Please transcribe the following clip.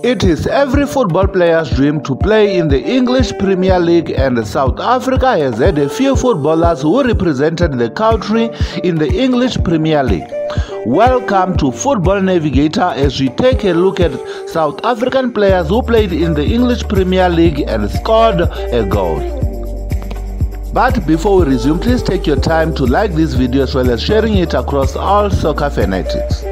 It is every football player's dream to play in the English Premier League, and South Africa has had a few footballers who represented the country in the English Premier League. Welcome to Football Navigator as we take a look at South African players who played in the English Premier League and scored a goal. But before we resume, please take your time to like this video as well as sharing it across all soccer fanatics.